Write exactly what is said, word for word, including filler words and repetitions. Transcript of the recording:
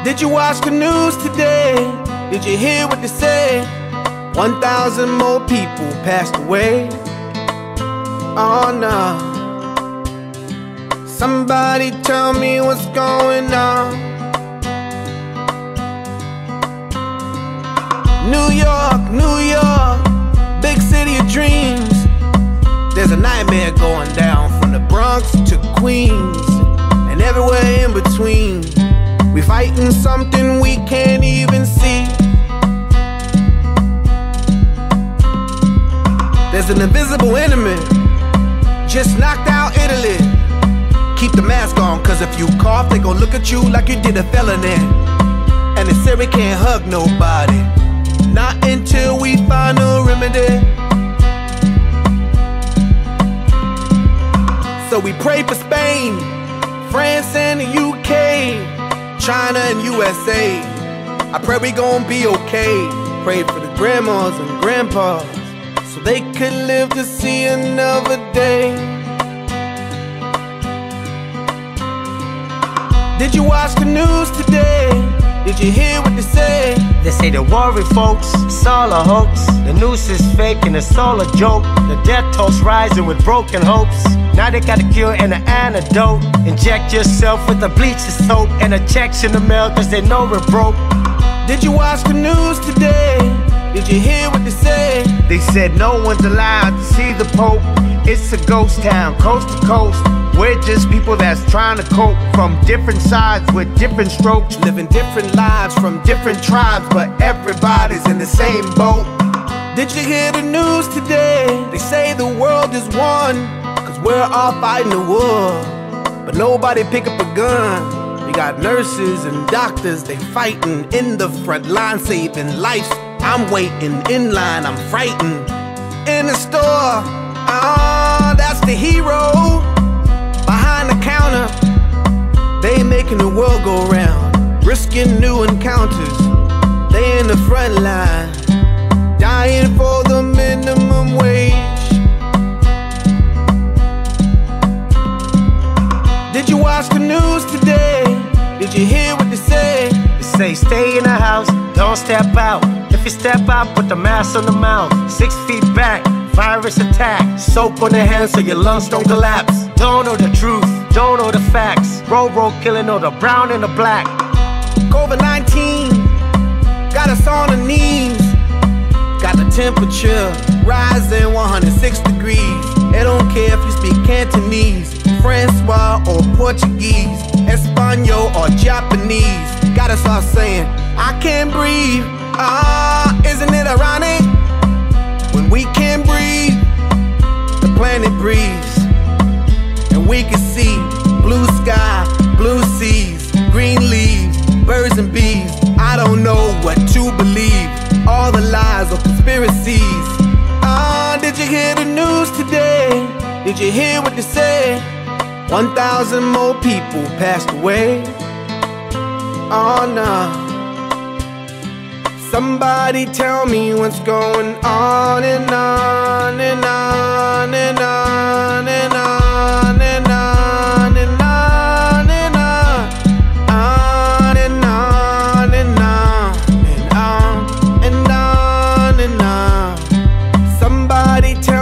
Did you watch the news today? Did you hear what they said? One thousand more people passed away. Oh no. Somebody tell me what's going on. New York, New York, big city of dreams. There's a nightmare going down from the Bronx to Queens and everywhere in between. We fighting something we can't even see. There's an invisible enemy, just knocked out Italy. Keep the mask on, cause if you cough, they gon' look at you like you did a felony. And they say we can't hug nobody, not until we find a remedy. So we pray for Spain, France and the U K, China and U S A. I pray we gon' be okay. Pray for the grandmas and grandpas, so they could live to see another day. Did you watch the news today? Did you hear what they say? They say the worry folks, it's all a hoax. The news is fake and it's all a joke. The death toll's rising with broken hopes. Now they got a cure and an antidote. Inject yourself with a bleach soap and a checks in the mail cause they know we're broke. Did you watch the news today? Did you hear what they say? They said no one's allowed to see the Pope. It's a ghost town, coast to coast. We're just people that's trying to cope from different sides with different strokes, living different lives from different tribes, but everybody's in the same boat. Did you hear the news today? They say the world is one, cause we're all fighting a war, but nobody pick up a gun. We got nurses and doctors, they fighting in the front line, saving lives. I'm waiting in line, I'm frightened. In the store, ah, that's the hero. Behind the counter, they making the world go round, risking new encounters. They in the front line, dying for the minimum wage. Did you watch the news today? Did you hear what they say? They say stay in the house, don't step out. If you step out, put the mask on the mouth. Six feet back, virus attack. Soap on the hands so your lungs don't collapse. Don't know the truth, don't know the facts. Robo killing all the brown and the black. COVID nineteen got us on the knees. Got the temperature rising one hundred six degrees. They don't care if you speak Cantonese, Francois or Portuguese, Espanol or Japanese. Got us all saying, I can't breathe. Ah, isn't it ironic? When we can't breathe, the planet breathes. And we can see blue sky, blue seas, green leaves, birds and bees. I don't know what to believe, all the lies or conspiracies. Ah, did you hear the news today? Did you hear what they say? One thousand more people passed away. Oh no. Somebody tell me what's going on and on and on and on and on and on and on and on and on and on and on and on and on. Somebody tell